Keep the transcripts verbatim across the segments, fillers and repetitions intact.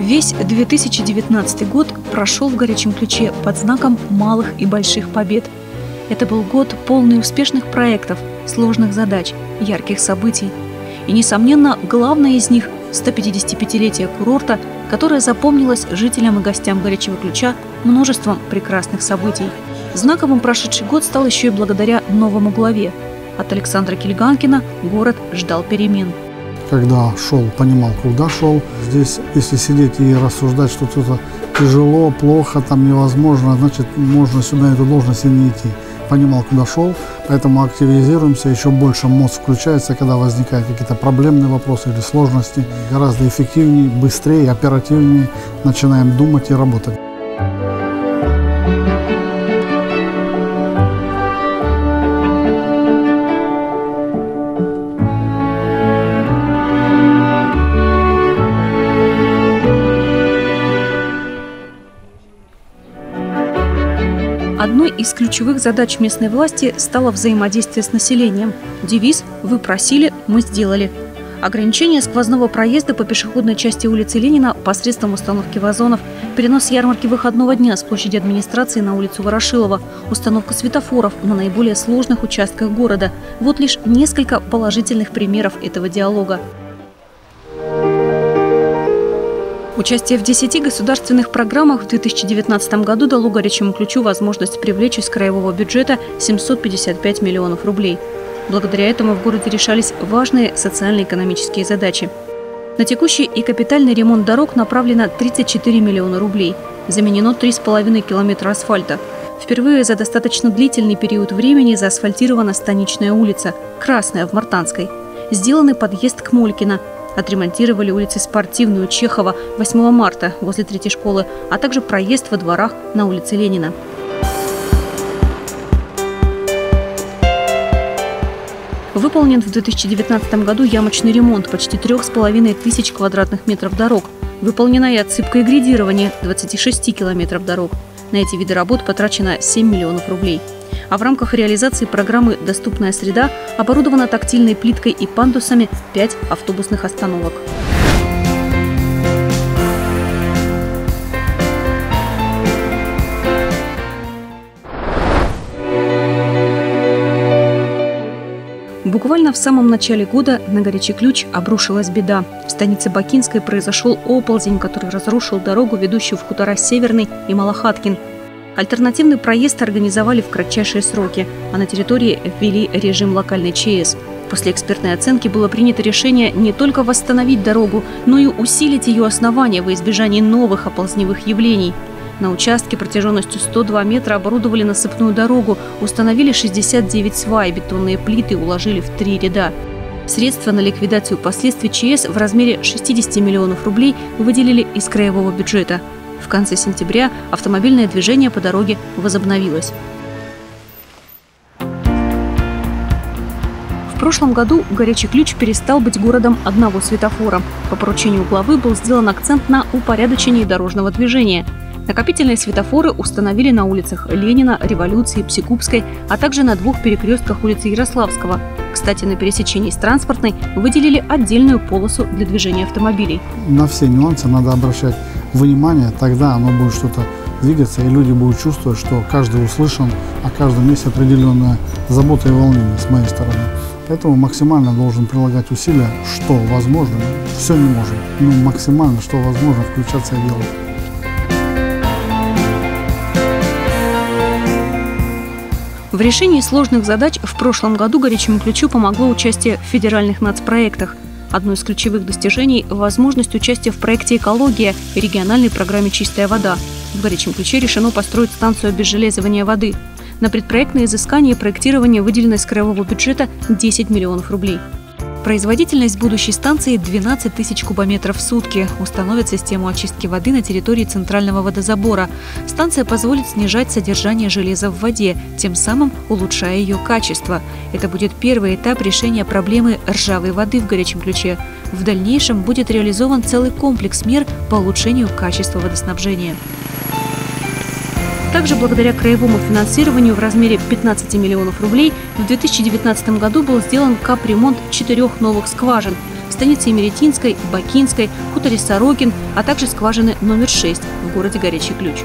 Весь две тысячи девятнадцатый год прошел в горячем ключе под знаком малых и больших побед. Это был год, полный успешных проектов, сложных задач, ярких событий. И, несомненно, главное из них – сто пятидесятипятилетие курорта, которое запомнилось жителям и гостям горячего ключа множеством прекрасных событий. Знаковым прошедший год стал еще и благодаря новому главе. От Александра Кильганкина город ждал перемен. Когда шел, понимал, куда шел. Здесь, если сидеть и рассуждать, что что-то тяжело, плохо, там невозможно, значит, можно сюда эту должность и не идти. Понимал, куда шел, поэтому активизируемся, еще больше мозг включается, когда возникают какие-то проблемные вопросы или сложности. Гораздо эффективнее, быстрее, оперативнее начинаем думать и работать. Одной из ключевых задач местной власти стало взаимодействие с населением. Девиз «Вы просили, мы сделали». Ограничение сквозного проезда по пешеходной части улицы Ленина посредством установки вазонов, перенос ярмарки выходного дня с площади администрации на улицу Ворошилова, установка светофоров на наиболее сложных участках города – вот лишь несколько положительных примеров этого диалога. Участие в десяти государственных программах в две тысячи девятнадцатом году дало горячему ключу возможность привлечь из краевого бюджета семьсот пятьдесят пять миллионов рублей. Благодаря этому в городе решались важные социально-экономические задачи. На текущий и капитальный ремонт дорог направлено тридцать четыре миллиона рублей. Заменено три с половиной километра асфальта. Впервые за достаточно длительный период времени заасфальтирована Станичная улица, Красная в Мартанской. Сделанный подъезд к Молькино. Отремонтировали улицы Спортивную, Чехова, восьмого марта возле третьей школы, а также проезд во дворах на улице Ленина. Выполнен в две тысячи девятнадцатом году ямочный ремонт почти трех с половиной тысяч квадратных метров дорог. Выполнена и отсыпка и грейдирование двадцати шести километров дорог. На эти виды работ потрачено семь миллионов рублей. А в рамках реализации программы «Доступная среда» оборудована тактильной плиткой и пандусами пять автобусных остановок. Буквально в самом начале года на горячий ключ обрушилась беда. В станице Бакинской произошел оползень, который разрушил дорогу, ведущую в хутора Северный и Малахаткин. Альтернативный проезд организовали в кратчайшие сроки, а на территории ввели режим локальной ЧС. После экспертной оценки было принято решение не только восстановить дорогу, но и усилить ее основания во избежание новых оползневых явлений. На участке протяженностью сто два метра оборудовали насыпную дорогу, установили шестьдесят девять свай, бетонные плиты уложили в три ряда. Средства на ликвидацию последствий ЧС в размере шестидесяти миллионов рублей выделили из краевого бюджета. В конце сентября автомобильное движение по дороге возобновилось. В прошлом году горячий ключ перестал быть городом одного светофора. По поручению главы был сделан акцент на упорядочении дорожного движения. Накопительные светофоры установили на улицах Ленина, Революции, Псикубской, а также на двух перекрестках улицы Ярославского. Кстати, на пересечении с Транспортной выделили отдельную полосу для движения автомобилей. На все нюансы надо обращать внимание, тогда оно будет что-то двигаться, и люди будут чувствовать, что каждый услышан, а каждый есть определенная забота и волнение с моей стороны. Поэтому максимально должен прилагать усилия, что возможно, все не можем, но максимально, что возможно, включаться и делать. В решении сложных задач в прошлом году горячему ключу помогло участие в федеральных нацпроектах. Одно из ключевых достижений – возможность участия в проекте «Экология» и региональной программе «Чистая вода». В горячем ключе решено построить станцию обезжелезывания воды. На предпроектное изыскание и проектирование выделено из краевого бюджета десять миллионов рублей. Производительность будущей станции – двенадцать тысяч кубометров в сутки. Установят систему очистки воды на территории центрального водозабора. Станция позволит снижать содержание железа в воде, тем самым улучшая ее качество. Это будет первый этап решения проблемы ржавой воды в горячем ключе. В дальнейшем будет реализован целый комплекс мер по улучшению качества водоснабжения. Также благодаря краевому финансированию в размере пятнадцати миллионов рублей в две тысячи девятнадцатом году был сделан капремонт четырех новых скважин. в станице Емеретинской, Бакинской, хуторе Сорокин, а также скважины номер шесть в городе Горячий Ключ.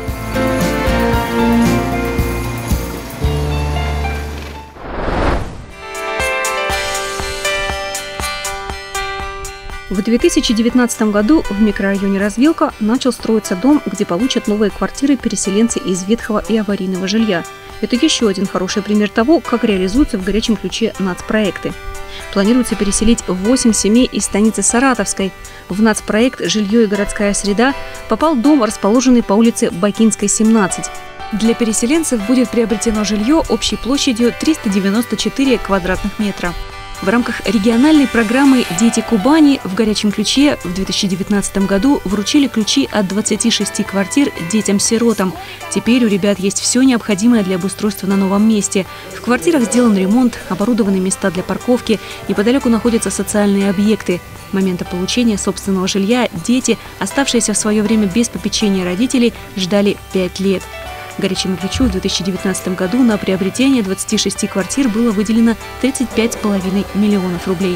В две тысячи девятнадцатом году в микрорайоне Развилка начал строиться дом, где получат новые квартиры переселенцы из ветхого и аварийного жилья. Это еще один хороший пример того, как реализуются в Горячем Ключе нацпроекты. Планируется переселить восемь семей из станицы Саратовской. В нацпроект «Жилье и городская среда» попал дом, расположенный по улице Бакинской, семнадцать. Для переселенцев будет приобретено жилье общей площадью триста девяносто четыре квадратных метра. В рамках региональной программы «Дети Кубани» в Горячем Ключе в две тысячи девятнадцатом году вручили ключи от двадцати шести квартир детям-сиротам. Теперь у ребят есть все необходимое для обустройства на новом месте. В квартирах сделан ремонт, оборудованы места для парковки, неподалеку находятся социальные объекты. С момента получения собственного жилья дети, оставшиеся в свое время без попечения родителей, ждали пять лет. Горячему Ключу в две тысячи девятнадцатом году на приобретение двадцати шести квартир было выделено тридцать пять с половиной миллионов рублей.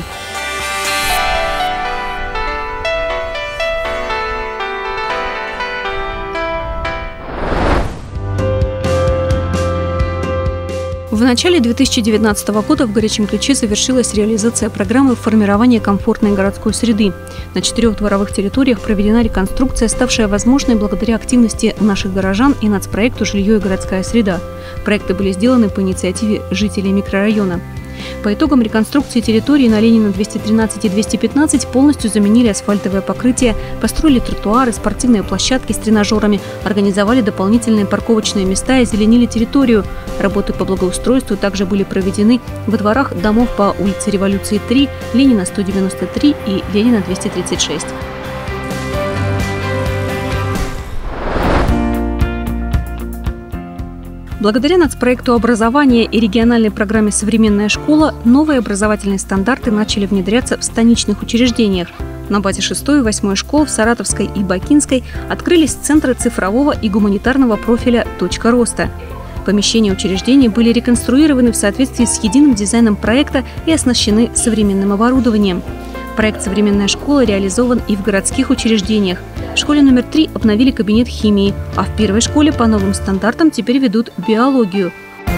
В начале две тысячи девятнадцатого года в Горячем Ключе завершилась реализация программы формирования комфортной городской среды. На четырех дворовых территориях проведена реконструкция, ставшая возможной благодаря активности наших горожан и нацпроекту «Жилье и городская среда». Проекты были сделаны по инициативе жителей микрорайона. По итогам реконструкции территории на Ленина двести тринадцать и двести пятнадцать полностью заменили асфальтовое покрытие, построили тротуары, спортивные площадки с тренажерами, организовали дополнительные парковочные места и зеленили территорию. Работы по благоустройству также были проведены во дворах домов по улице Революции три, Ленина сто девяносто три и Ленина двести тридцать шесть. Благодаря нацпроекту образования и региональной программе «Современная школа» новые образовательные стандарты начали внедряться в станичных учреждениях. На базе шестой и восьмой школ в Саратовской и Бакинской открылись центры цифрового и гуманитарного профиля «Точка роста». Помещения учреждений были реконструированы в соответствии с единым дизайном проекта и оснащены современным оборудованием. Проект «Современная школа» реализован и в городских учреждениях. В школе номер три обновили кабинет химии, а в первой школе по новым стандартам теперь ведут биологию.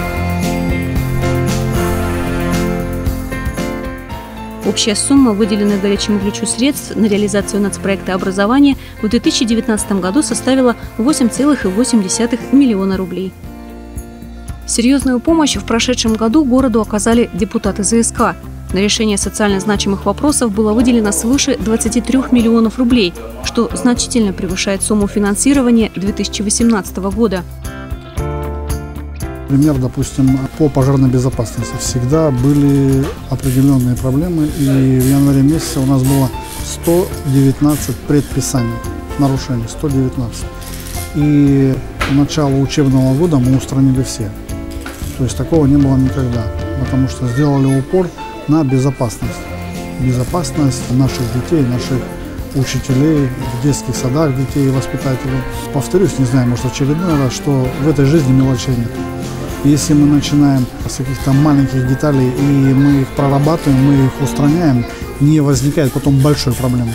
Общая сумма выделенных Горячему Ключу средств на реализацию нацпроекта образования в две тысячи девятнадцатом году составила восемь целых восемь десятых миллиона рублей. Серьезную помощь в прошедшем году городу оказали депутаты ЗСК. На решение социально значимых вопросов было выделено свыше двадцати трёх миллионов рублей, что значительно превышает сумму финансирования две тысячи восемнадцатого года. Например, допустим, по пожарной безопасности всегда были определенные проблемы, и в январе месяце у нас было сто девятнадцать предписаний, нарушений, сто девятнадцать. И к началу учебного года мы устранили все. То есть такого не было никогда, потому что сделали упор на безопасность. Безопасность наших детей, наших учителей, в детских садах детей и воспитателей. Повторюсь, не знаю, может, очередной раз, что в этой жизни мелочей нет. Если мы начинаем с каких-то маленьких деталей и мы их прорабатываем, мы их устраняем, не возникает потом большой проблемы.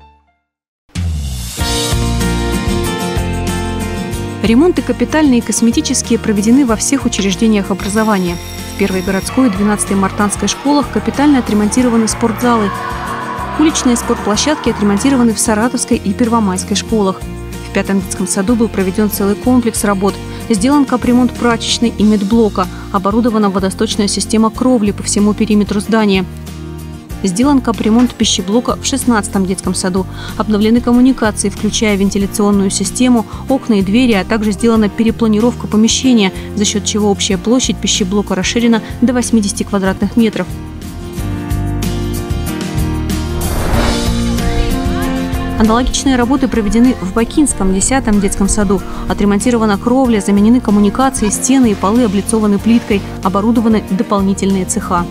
Ремонты капитальные и косметические проведены во всех учреждениях образования. В первой городской и двенадцатой мартанской школах капитально отремонтированы спортзалы. Уличные спортплощадки отремонтированы в Саратовской и Первомайской школах. В пятом детском саду был проведен целый комплекс работ. Сделан капремонт прачечной и медблока, оборудована водосточная система кровли по всему периметру здания. Сделан капремонт пищеблока в шестнадцатом детском саду. Обновлены коммуникации, включая вентиляционную систему, окна и двери, а также сделана перепланировка помещения, за счет чего общая площадь пищеблока расширена до восьмидесяти квадратных метров. Аналогичные работы проведены в Бакинском десятом детском саду. Отремонтирована кровля, заменены коммуникации, стены и полы облицованы плиткой, оборудованы дополнительные цеха.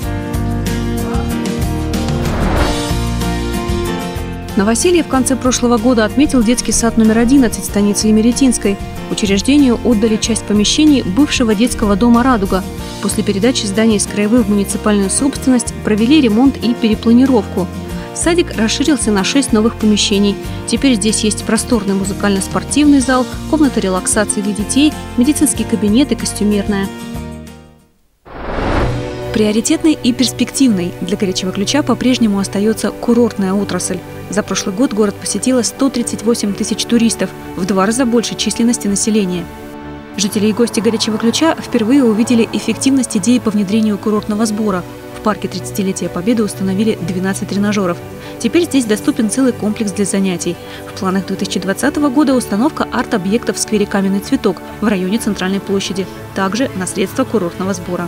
Новоселье в конце прошлого года отметил детский сад номер одиннадцать станицы Емеретинской. Учреждению отдали часть помещений бывшего детского дома «Радуга». После передачи здания из краевой в муниципальную собственность провели ремонт и перепланировку. Садик расширился на шесть новых помещений. Теперь здесь есть просторный музыкально-спортивный зал, комната релаксации для детей, медицинский кабинет и костюмерная. Приоритетной и перспективной для Горячего Ключа по-прежнему остается курортная отрасль. За прошлый год город посетило сто тридцать восемь тысяч туристов, в два раза больше численности населения. Жители и гости Горячего Ключа впервые увидели эффективность идеи по внедрению курортного сбора. В парке тридцатилетия Победы установили двенадцать тренажеров. Теперь здесь доступен целый комплекс для занятий. В планах две тысячи двадцатого года установка арт-объектов в сквере «Каменный цветок» в районе Центральной площади, также на средства курортного сбора.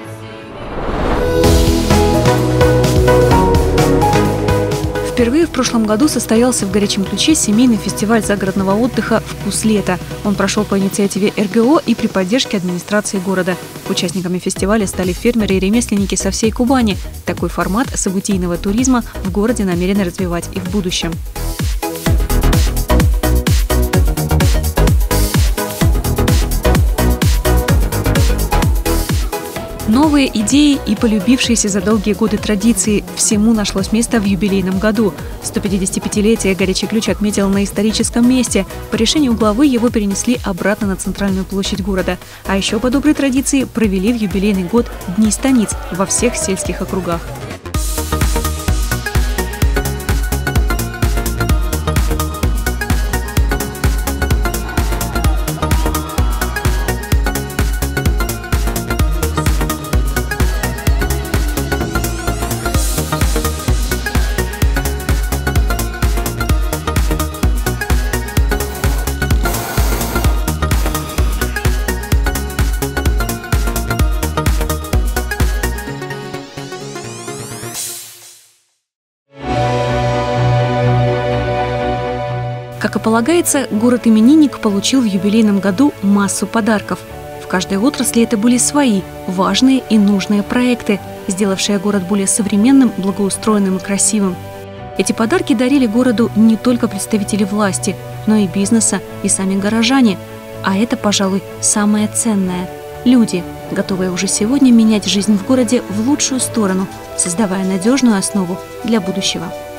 Впервые в прошлом году состоялся в Горячем Ключе семейный фестиваль загородного отдыха «Вкус лета». Он прошел по инициативе эр гэ о и при поддержке администрации города. Участниками фестиваля стали фермеры и ремесленники со всей Кубани. Такой формат событийного туризма в городе намерены развивать и в будущем. Новые идеи и полюбившиеся за долгие годы традиции – всему нашлось место в юбилейном году. сто пятидесятипятилетие Горячий Ключ отметил на историческом месте. По решению главы его перенесли обратно на центральную площадь города. А еще по доброй традиции провели в юбилейный год Дни станиц во всех сельских округах. Как и полагается, город-именинник получил в юбилейном году массу подарков. В каждой отрасли это были свои, важные и нужные проекты, сделавшие город более современным, благоустроенным и красивым. Эти подарки дарили городу не только представители власти, но и бизнеса, и сами горожане. А это, пожалуй, самое ценное – люди, готовые уже сегодня менять жизнь в городе в лучшую сторону, создавая надежную основу для будущего.